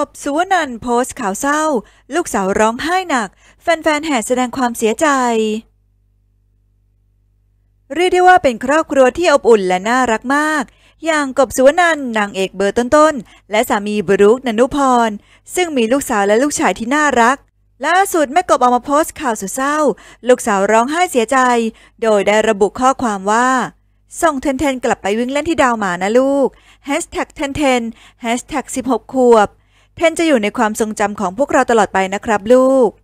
บสุวนันท์โพสต์ข่าวเศร้าลูกสาวร้องไห้หนักแฟนๆแห่แสดงความเสียใจเรียกได้ว่าเป็นครอบครัวที่อบอุ่นและน่ารักมากอย่างกบสุวนันท์นางเอกเบอร์ต้นๆและสามีบรู๊ค ณนุพรซึ่งมีลูกสาวและลูกชายที่น่ารักล่าสุดแม่กบออกมาโพสต์ข่าวสุดเศร้าลูกสาวร้องไห้เสียใจโดยได้ระบุข้อความว่าส่งเทนเทนกลับไปวิ่งเล่นที่ดาวหมานะลูก#เทนเทน#16 ขวบเทนจะอยู่ในความทรงจำของพวกเราตลอดไปนะครับลูก